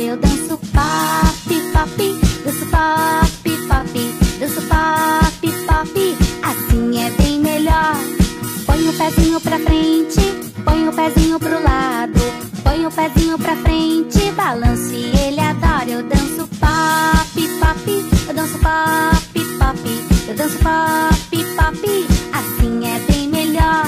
adoro. Eu danço pop, pop, danço pop, pop, danço pop, pop. Assim é bem melhor. Põe o pezinho pra frente, põe o pezinho pro lado, põe o pezinho pra frente, balance, ele adora. Eu danço pop, pop, eu danço pop, pop, eu danço pop, pop. Assim é bem melhor.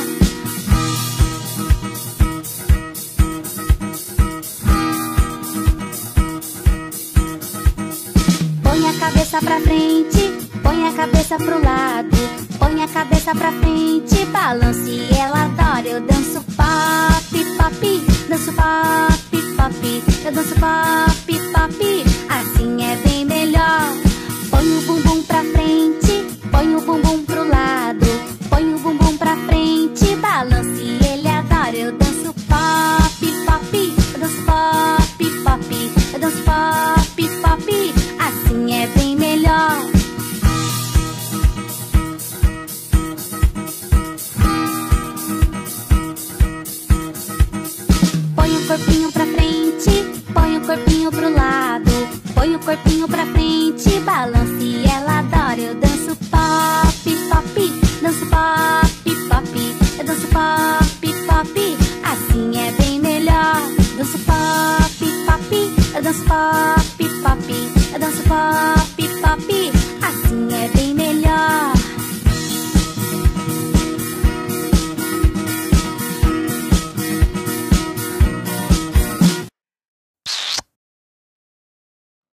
Põe a cabeça pra frente, põe a cabeça pro lado, põe a cabeça pra frente, balance, ela adora. Eu danço pop, pop, danço pop, pop, eu danço pop, pop. Assim é bem melhor. Põe o bumbum pra frente, põe o bumbum pro lado, põe o bumbum pra frente, balance, ele adora. Eu danço pop, pop, eu danço pop, pop, eu danço pop, pop. Assim é bem melhor. Põe o corpinho pra frente, põe o corpinho pro lado, põe o corpinho pra frente, balance, ela adora. Eu danço pop, pop, danço pop, pop, eu danço pop, pop. Assim é bem melhor. Danço pop, pop, eu danço pop, pop, eu danço pop, pop. Assim é bem